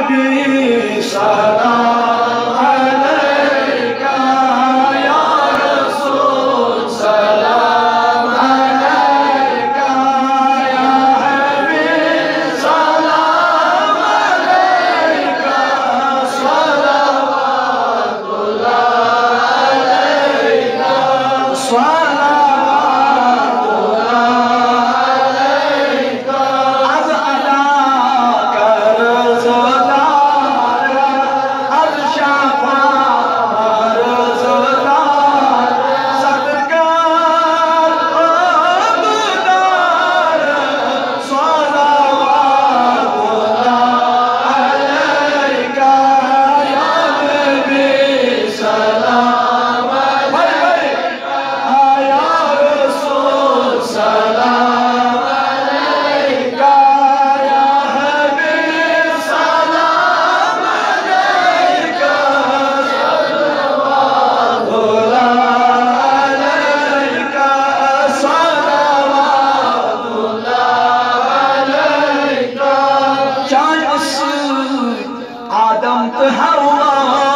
نبی سلام علیکہ یا رسول سلام علیکہ یا حبیب سلام علیکہ صلوات اللہ علیکہ صلوات اللہ علیکہ از ادا کرزدار از شفا مرزدار صدقار عبدار صلوات اللہ علیکہ یا نبی سلام علیکہ یا رسول سلام علیکہ یا حبیب سلام علیکہ صلوات اللہ علیکہ صلوات اللہ علیکہ چانہ سۭتۍ آدم تہٕ حوا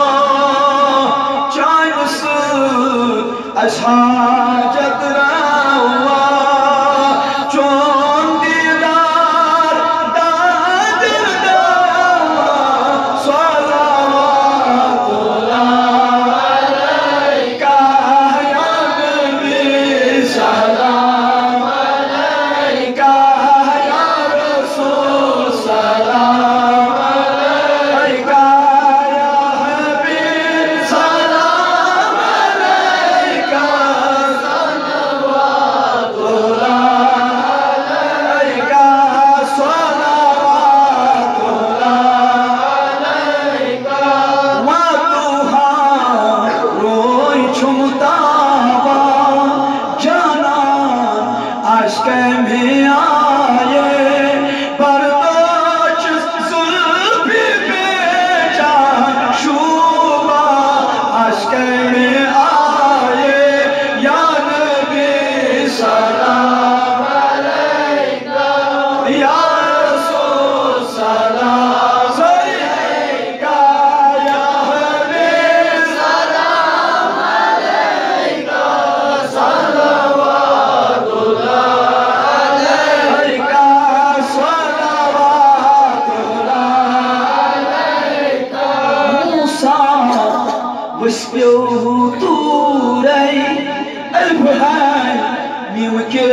چانہ سۭتۍ اَسہِ حاجت روا چون دیدار دادر دوا صلوات اللہ علیکہ یا نبی سلام علیکہ یا رسول سلام علیکہ یا حبیب سلام علیکہ صلوات اللہ علیکہ صلوات اللہ علیکہ وَضُحَا روی چھُم تابان جانان عشق میں آئے برداشت زلف بے جان شوبہ عشق میں آئے یا نبی سلام علیکہ یا رسول سلام علیکہ یا حبیب سلام علیکہ صلوات اللہ علیکہ صلوات اللہ علیکہ موسیٰ وسپیو تورے البہائی میوکے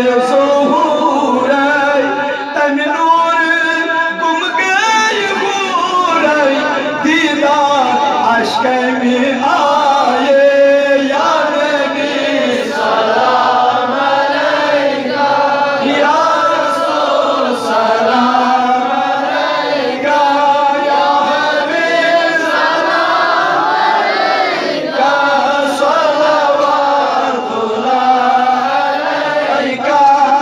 ظہورے تمہِ نور گم گئی ہورے دیدار عشق میں آئے یا نبی سلام علیکہ یا رسول سلام علیکہ یا حبیب سلام علیکہ صلوات اللہ علیکہ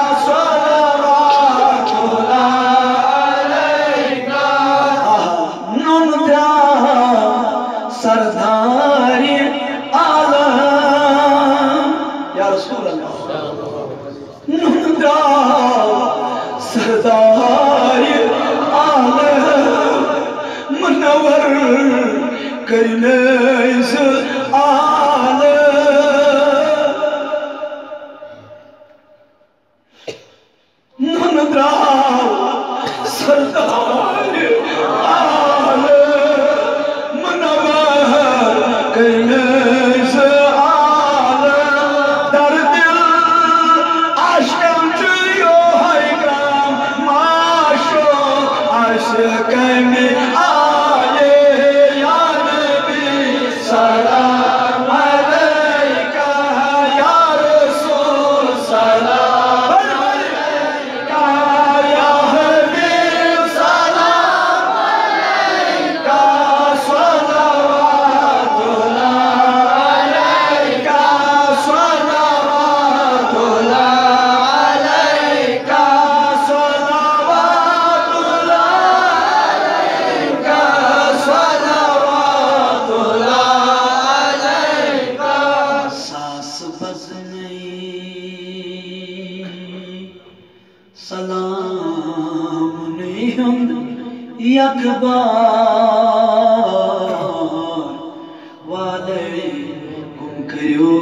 صلوات اللہ علیکہ نون درا سرداری عالم یا رسول اللہ نون درا سرداری عالم منور کرنیز عالم نون درا سرداری عالم منور کرنیز عالم در دل عشقم چیو ہے گام معاشو عشق میں آئے یا نبی سلام اخبار وعلیکم کریو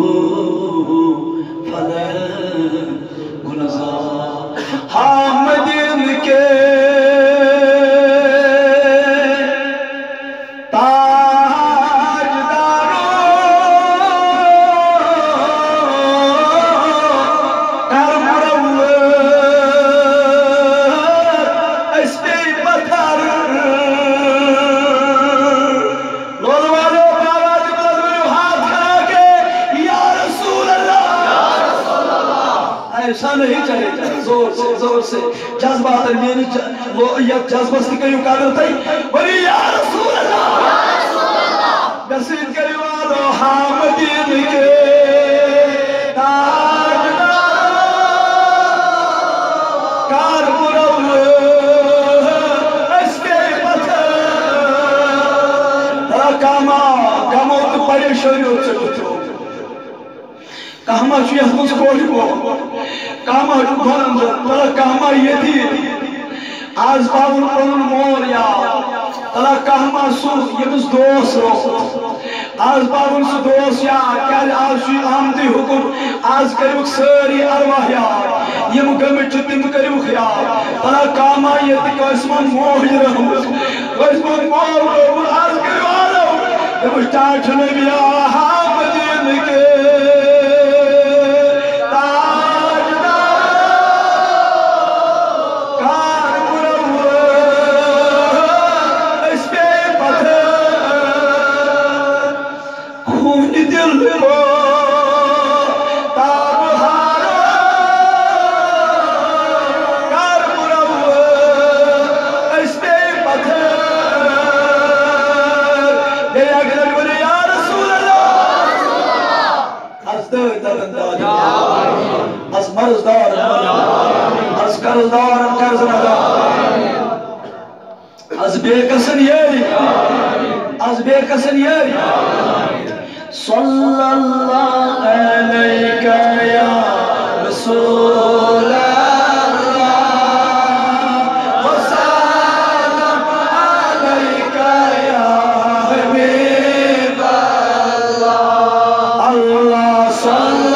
فضل گلزار حامدین کے ایسا نہیں چلے زور سے زور سے جذبات میری جذبہ سے کریو قادر تھی بلی یا رسول اللہ بسید کریو آلو حامدین کے تاجدار کار مرو اس کے پتھر ترا کاما کامو تو پریشانیوں سے بچو کہما چوی احمد کوش کو کہما بھرم تلا کہما یہ تھی آز باون پرن مور یا تلا کہما سو یمس دوس رو آز باون سو دوس یا کیا آز شوی آمدی حکم آز کریوک ساری ارواح یا یم گمت چتم کریوک یا تلا کہما یہ تھی کوئسمان موہ رحم کوئسمان موہ رحم آز کریو آلو یمس چاچ نبی حامدین کے از مرزدار از قرضدار قرض ندار از بے کسن یاری از بے کسن یاری صلی اللہ علیکہ یا رسول اللہ وسلم علیکہ یا حبیب اللہ اللہ صلی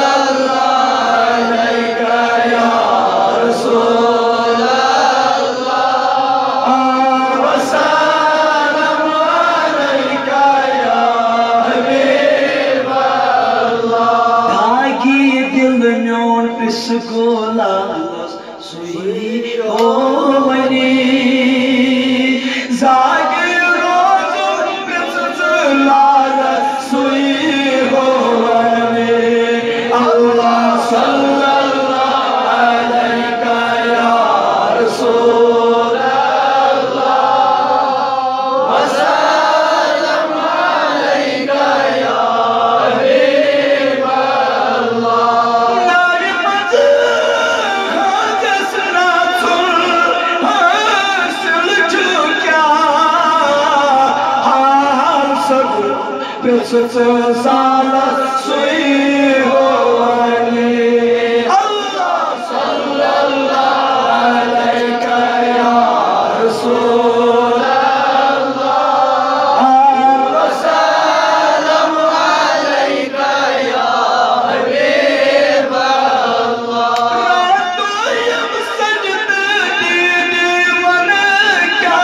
گولانس سوئی ہوئی زاگی روز پرسس لالس سوئی ہوئی اللہ صلی اللہ علیکہ یا رسول اللہ وسلم علیکہ یا حبیب اللہ پرسس سالت سوئی ہوئی اللہ صلی اللہ علیکہ یا رسول اللہ وسلم علیکہ یا حبیب اللہ راتویم سجد دیدی من کیا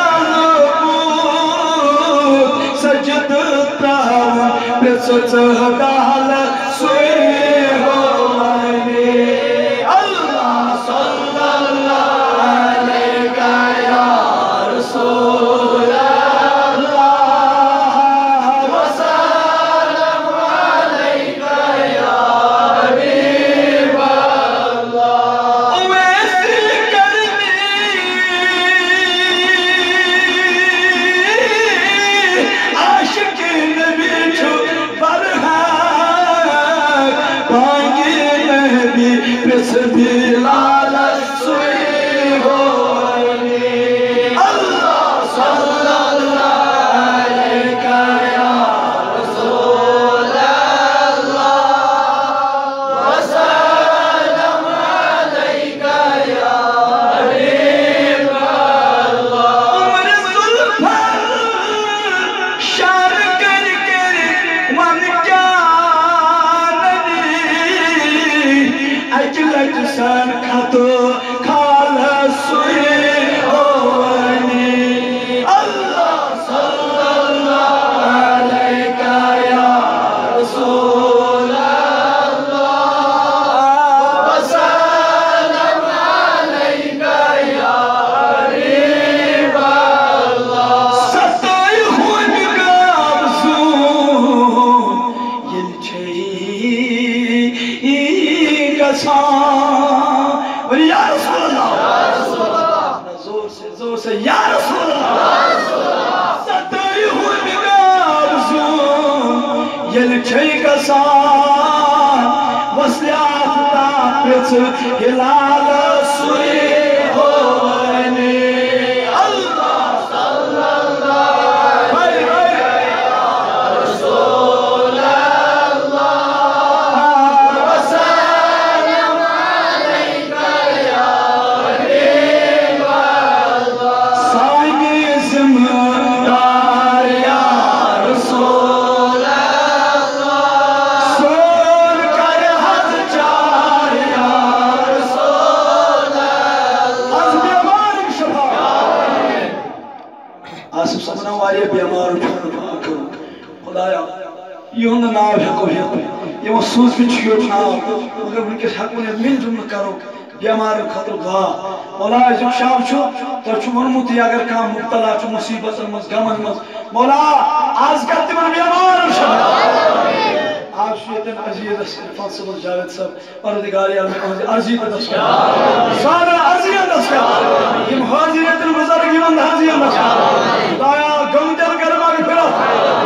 لبود سجد پرسس دال سوئی ہوئی اللہ صلی اللہ علیکہ یا رسول اللہ وسلم علیکہ یا حبیب اللہ ویسی کرنی عاشق نبی چھو برہا یل چھئی گژھان وصلِ آفتاب پِژھ ہلال سُے ہووَنہِ یہند ناو ہیکو ہیت یہ سوز بھی چھوٹ ناو مگر ونکس ہیکو نے مل جمل کرو بیمار خطر دعا مولا عزیز شام چھو تو چھو ونمت اگر کام مبتلا چھو مصیبت مز غمن مز مولا آز کر تمن بیمار آپ شیطن عزیز عرفان صاحب جاوید صاحب پروردگار عالم عرضی دس سارا عرضی دس یم حاضریت بزرگ یمن حاضری دس خدایا غم دل کر مغفرت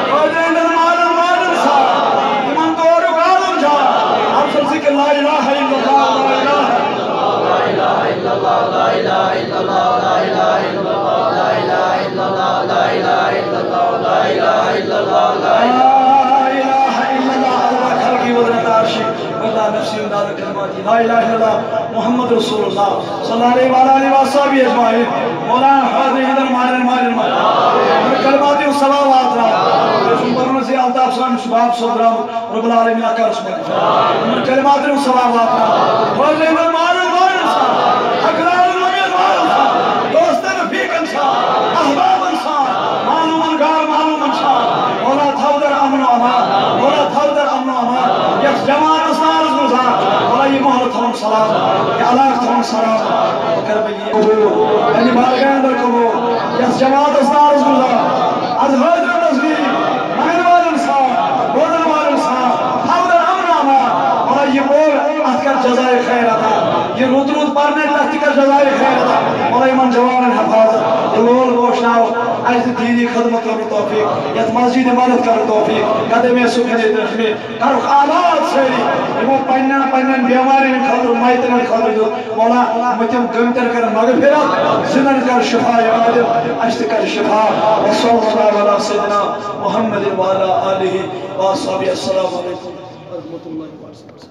لا الہ الا اللہ لا الہ الا اللہ لا الہ الا اللہ لا الہ الا اللہ لا الہ الا اللہ لا الہ الا اللہ لا الہ الا اللہ لا الہ الا اللہ اللہ خلقی وزنت عرشی ولا نفسی ودار کلماتی لا الہ الا اللہ محمد رسول اللہ صلی اللہ علیہ وآلہ اجمعین مولانا حاضر ادھر مارن کلماتی و صلوات رہا سے الطاف سان شباب صدرام رب العالمین اکر اسمت کلمات و صلوات رہا حاضر ادھر مارن اقرار الممید مارن دوستن فیق انسان احباب انسان معلومن گار معلوم انسان مولا تھو در امن و امان مولا تھو در امن و امان یک جماعت اسنار اس گزار مولا یہ محل تھون سلام یہ علاق تھون سلام وکر بگی یعنی بارگاہ اندر کبو یک جماعت اسنار اس گزار از حضر نزگی مہنوال انسان بودن وال انسان تھو در امن و امان مولا یہ بول اتکر جزائے خیر عطا یہ رود پارنے تحتی کا جزائے خیر عطا مولا ایمان جوان حفاظت یہ لول گوشناو ایز دینی خدمت کرو توفیق یت مسجد مدد کرو توفیق قدم سکھنے درخمی کرو آلات سیری امو پنن بیماری خطر مائتن خطر دو مولا متیم گمتر کر مغفرت زنن کر شفا عادل اشت کر شفا وصول اللہ علیہ سیدنا محمد وعلا آلہ وآصحابہ السلام علیکم ورحمۃ اللہ وبرکاتہ